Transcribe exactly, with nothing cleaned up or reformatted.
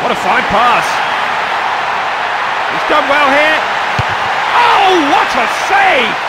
What a fine pass. He's done well here. Oh, what a save!